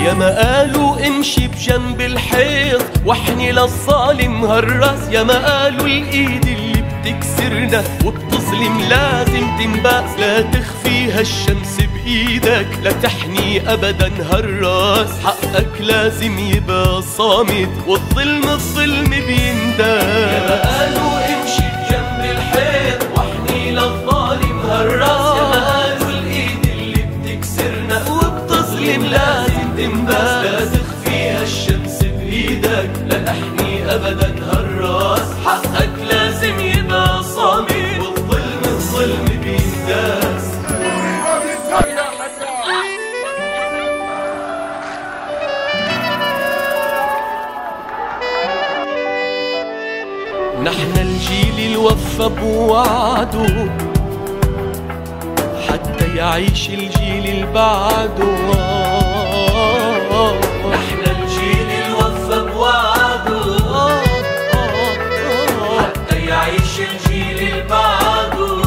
يا ما قالوا امشي بجنب الحيط واحني للظالم هالراس، يا ما قالوا الايد اللي بتكسرنا وبتظلم لازم تنباس، لا تخفي هالشمس بايدك لا تحني ابدا هالراس، حقك لازم يبقى صامت والظلم الظلم بينداس. يا ما قالوا امشي بجنب الحيط واحني للظالم هالراس، يا ما قالوا الايد اللي بتكسرنا وبتظلم لازم تنباس، لا تخفي هالشمس بايدك لا تحني ابدا هالراس، حقك لازم يبقى صامت والظلم الظلم بينداس. نحن الجيل الوفى بوعده حتى يعيش الجيل اللي بعده، نحن الجيل الوفى بوعده حتى يعيش الجيل اللي بعده،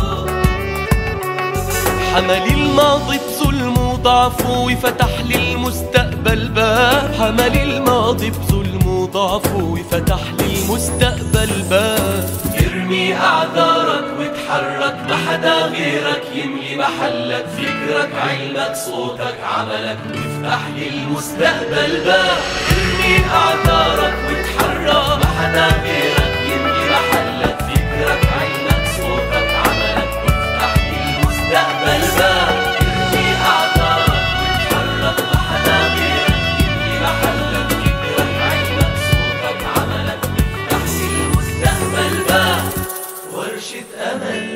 حمل الماضي بظلمه وضعفه وفتح للمستقبل باب، حمل الماضي بظلمه وضعفه وفتح للمستقبل باب. ارمي اعذارك وتحرك ما حدا غيرك يملي محلك، فكرك علمك صوتك عملك وافتح للمستقبل باب. ارمي اعذارك وتحرك ما حدا غيرك يملي محلك، فكرك علمك صوتك عملك وافتح للمستقبل باب. ارمي اعذارك وتحرك ما حدا غيرك يملي محلك، فكرك علمك صوتك عملك وافتح للمستقبل باب. ورشة أمل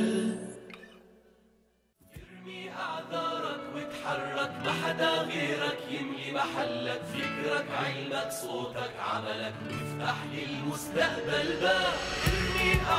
ارمي أعذارك وتحرك ما حدا غيرك يملي محلك، فكرك علمك صوتك عملك وافتح للمستقبل باب. ارمي